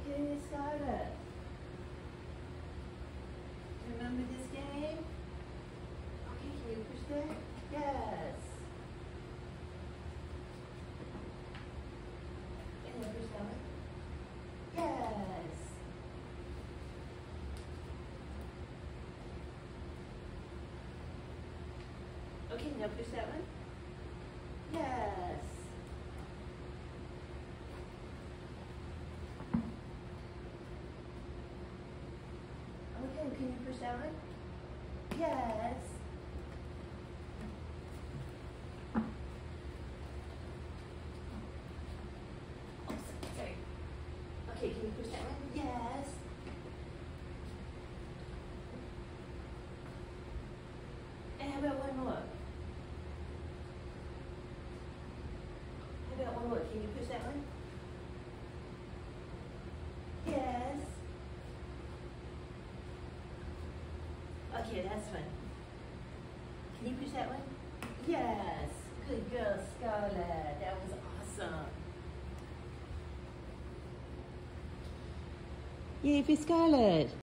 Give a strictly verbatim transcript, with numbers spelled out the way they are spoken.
Okay, Scarlett. Do you remember this game? Okay, can you push that? Yes. Can you push that one? Yes. Okay, now push that one. Yes. Okay, can you push that one? Yes. Oh, sorry. Okay, can you push that one? Yes. And how about one more? How about one more? Can you push that one? Yes. Okay, that's fun. Can you push that one? Yes. Good girl, Scarlett. That was awesome. Yay for Scarlett.